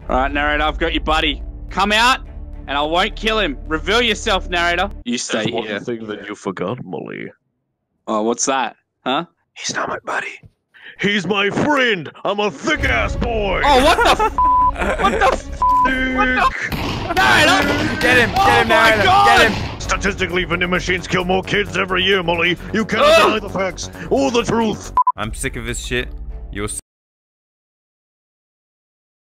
Alright, narrator, I've got your buddy. Come out, and I won't kill him. Reveal yourself, narrator. You stay There's here. one thing that you forgot, Molly. Oh, what's that? Huh? He's not my buddy. He's my friend. I'm a thick-ass boy. Oh, what the f? What the f? What the f? Narrator! Get him, narrator. Get him. Statistically, vending machines kill more kids every year, Molly. You cannot deny the facts or the truth. I'm sick of this shit. You're